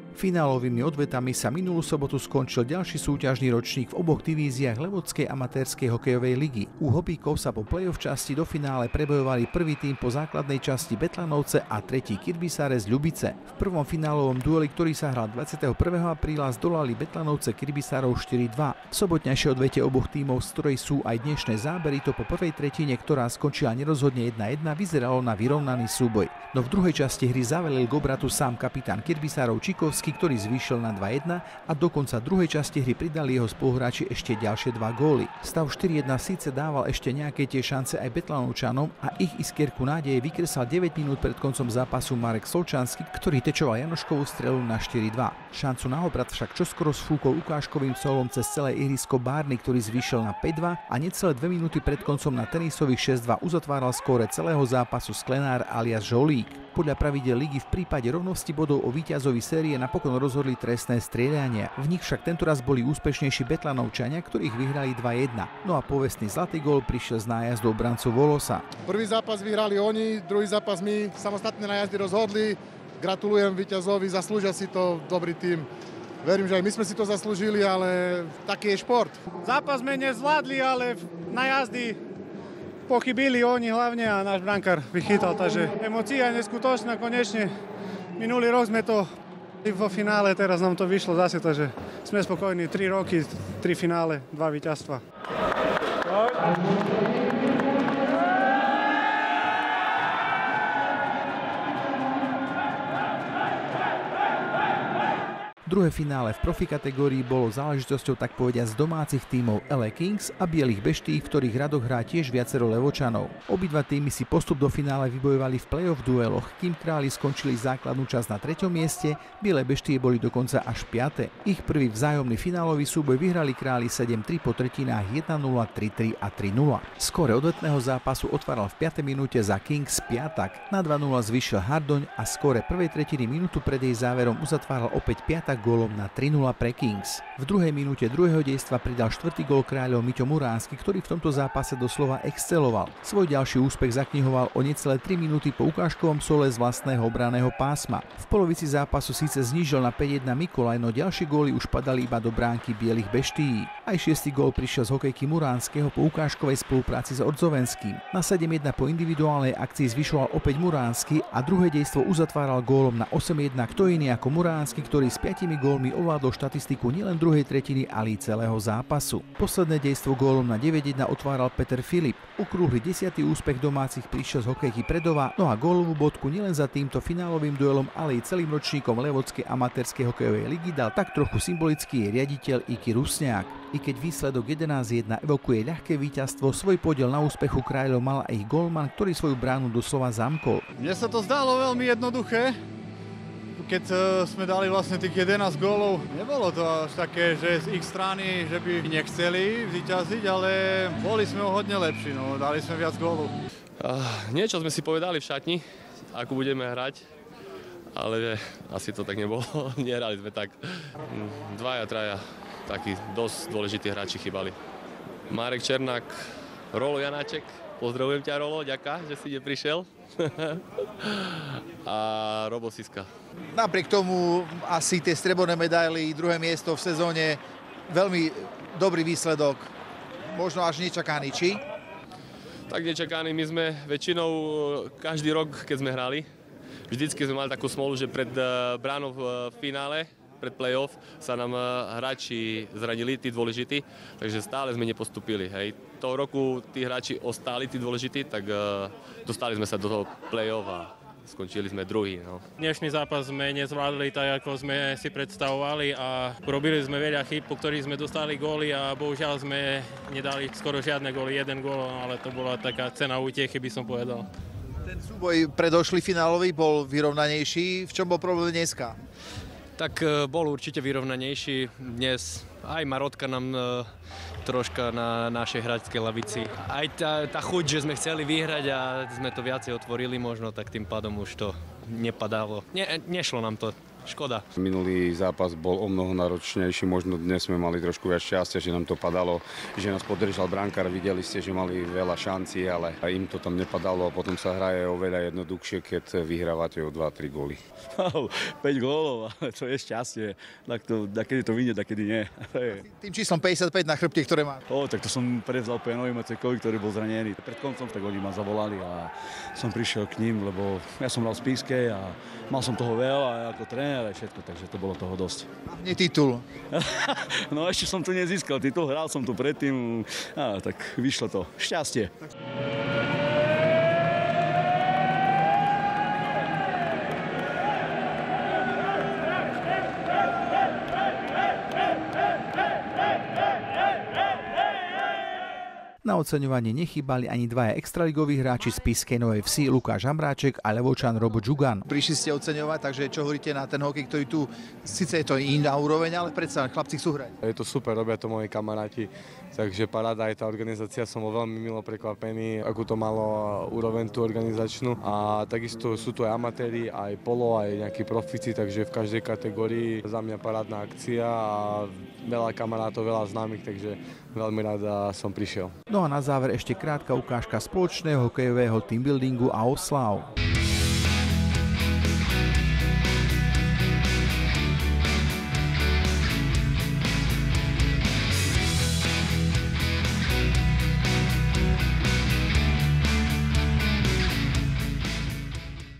Finálovými odvetami sa minulú sobotu skončil ďalší súťažný ročník v oboch divíziách Levodskej amatérskej hokejovej ligy. U hopíkov sa po play-off časti do finále prebojovali prvý tým po základnej časti Betlanovce a tretí Kirbysare z Ľubice. V prvom finálovom dueli, ktorý sa hral 21. apríla, zdolali Betlanovce Kirbysarov 4-2. V sobotnejšej odvete oboch tímov, z ktorej sú aj dnešné zábery, to po prvej tretine, ktorá skončila nerozhodne 1-1, vyzeralo na vyrovnaný súboj. No v druhej časti hry zavelil k obratu sám kapitán Kirbysarov Čikovský, ktorý zvýšil na 2-1 a do konca druhej časti hry pridali jeho spoluhráči ešte ďalšie 2 góly. Stav 4-1 síce dával ešte nejaké tie šance aj Betlanovčanom a ich iskierku nádeje vykresal 9 minút pred koncom zápasu Marek Solčanský, ktorý tečoval Janoškovú strelu na 4-2. Šancu na obrat však čoskoro sfúkol ukážkovým solom cez celé ihrisko Bárny, ktorý zvýšil na 5-2 a necelé 2 minúty pred koncom na tenisových 6-2 uzatváral skóre celého zápasu Sklenár alias Žolík. Podľa pravidel ligy v prípade rovnosti bodov o víťazovi série napokon rozhodli trestné strieľania. V nich však tentoraz boli úspešnejší Betlanovčania, ktorých vyhrali 2-1. No a povestný zlatý gól prišiel z nájazdu obrancu Volosa. Prvý zápas vyhrali oni, druhý zápas my samostatné nájazdy rozhodli. Gratulujem víťazovi, zaslúžia si to, dobrý tím. Verím, že aj my sme si to zaslúžili, ale taký je šport. Zápas sme nezvládli, ale na jazdy pochybili oni hlavne a náš brankár vychytal, takže emócia je neskutočná, konečne. Minulý rok sme to vo finále, teraz nám to vyšlo zase, takže sme spokojní. 3 roky, 3 finále, 2 víťazstva. Druhé finále v profi kategórii bolo záležitosťou tak povediať z domácich tímov LA Kings a Bielých Beští, v ktorých radoch hrá tiež viacero Levočanov. Obidva týmy si postup do finále vybojovali v play-off dueloch, kým Králi skončili základnú časť na 3. mieste, Biele Beštie boli dokonca až 5. Ich prvý vzájomný finálový súboj vyhrali Králi 7-3 po tretinách 1-0, 3-3 a 3-0. Skóre odvetného zápasu otváral v 5. minúte za Kings Piatak, na 2-0 zvýšil Hardoň a skóre prvej tretiny minútu pred jej záverom uzatváral opäť Piatak gólom na 3-0 pre Kings. V druhej minúte druhého dejstva pridal štvrtý gól Kráľov Miťo Muránsky, ktorý v tomto zápase doslova exceloval. Svoj ďalší úspech zaknihoval o necelé 3 minúty po ukážkovom sole z vlastného obranného pásma. V polovici zápasu síce znížil na 5-1 Mikolaj, no ďalšie góly už padali iba do bránky Bielých Beští. Aj 6. gól prišiel z hokejky Muránskeho po ukážkovej spolupráci s Ordzovenským. Na 7-1 po individuálnej akcii zvyšoval opäť Muránsky a druhé dejstvo uzatváral gólom na 8-1, kto iný ako Muránsky, ktorý s 5 gólmi ovládol štatistiku nielen druhej tretiny, ale i celého zápasu. Posledné dejstvo gólom na 9-1 otváral Peter Filip. Okrúhly 10. úspech domácich prišiel z hokejky Predova, no a gólovú bodku nielen za týmto finálovým duelom, ale i celým ročníkom Levodskej amatérskej hokejovej ligy dal tak trochu symbolický riaditeľ Iki Rusňák. I keď výsledok 11-1 evokuje ľahké víťazstvo, svoj podiel na úspechu Kráľov mal aj ich gólman, ktorý svoju bránu doslova zamkol. Mne sa to zdalo veľmi jednoduché. Keď sme dali vlastne tých 11 gólov, nebolo to až také, že z ich strany, že by nechceli vyťaziť, ale boli sme o hodne lepší, no, dali sme viac gólov. Niečo sme si povedali v šatni, ako budeme hrať, ale asi to tak nebolo, nehrali sme tak. 2, 3 takí dosť dôležití hráči chýbali. Marek Černák, Rolo Janáček, pozdravujem ťa Rolo, ďaká, že si neprišiel. A Robo Siska. Napriek tomu asi tie strieborné medaily, druhé miesto v sezóne, veľmi dobrý výsledok, možno až nečakaný, či? Tak nečakaný, my sme väčšinou každý rok, keď sme hrali, vždycky sme mali takú smolu, že pred bránou v finále, pred play-off sa nám hráči zranili, tí dôležití, takže stále sme nepostupili. Hej. Toho roku tí hráči ostali, tí dôležití, tak dostali sme sa do toho play-off a skončili sme druhý. No. Dnešný zápas sme nezvládli tak, ako sme si predstavovali a robili sme veľa chýb, po ktorých sme dostali góly a bohužiaľ sme nedali skoro žiadne góly, 1 gól, ale to bola taká cena útechy, by som povedal. Ten súboj predošlý finálový bol vyrovnanejší. V čom bol problém dneska? Tak bol určite vyrovnanejší. Dnes aj Marotka nám troška na našej hráčskej lavici. Aj tá chuť, že sme chceli vyhrať a sme to viacej otvorili možno, tak tým pádom už to nepadalo. Nešlo nám to škoda. Minulý zápas bol o mnoho náročnejší, možno dnes sme mali trošku viac šťastia, že nám to padalo, že nás podržal brankár, videli ste, že mali veľa šancí, ale im to tam nepadalo a potom sa hraje oveľa jednoduchšie, keď vyhrávate o 2-3 góly. 5 gólov, ale to je šťastie, kedy to vyjde, kedy nie. Tým číslom 55 na chrbte, ktoré má. Tak to som prevzal P.Novi Macekovi, ktorý bol zranený. Pred koncom tak oni ma zavolali a som prišiel k ním, lebo ja som hral v Spišskej a mal som toho veľa ako tréner a všetko, takže to bolo toho dosť. Hlavne titul. No ešte som tu nezískal titul, hral som tu predtým, tak vyšlo to. Šťastie. Na oceňovanie nechýbali ani dvaja extraligoví hráči z Spišskej Novej Vsi, Lukáš Hambráček a Levočan Robo Džugan. Prišli ste oceňovať, takže čo hovoríte na ten hokej, ktorý tu, síce je to iná úroveň, ale predsa chlapci chcú hrať. Je to super, robia to moji kamaráti, takže paráda aj tá organizácia, som bol veľmi milo prekvapený, akú to malo úroveň tú organizačnú. A takisto sú tu aj amatéri, aj polo, aj nejakí profici, takže v každej kategórii za mňa parádna akcia a veľa kamarátov, veľa známych, takže veľmi rád som prišiel. No a na záver ešte krátka ukážka spoločného hokejového teambuildingu a oslav.